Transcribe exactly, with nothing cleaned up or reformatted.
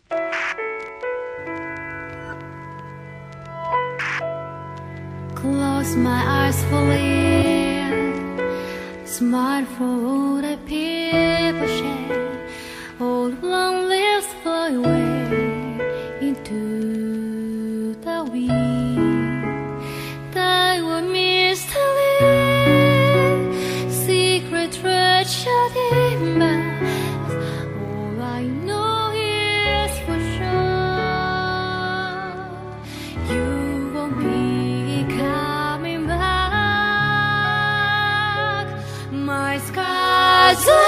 Close my eyes fully, smile for all the people share. All long lives fly away into the wind. They were mystery, secret treasure in past. All I know is for sure, you won't be coming back. My skies are